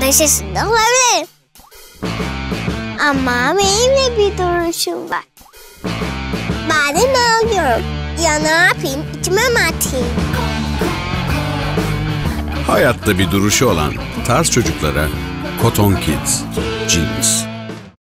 arkadaş yaşında olabilirim. Ama benim de bir duruşum var. Bazen ağlıyorum. Ya ne yapayım? İçime mi atayım? Hayatta bir duruşu olan tarz çocuklara Koton Kids Jeans.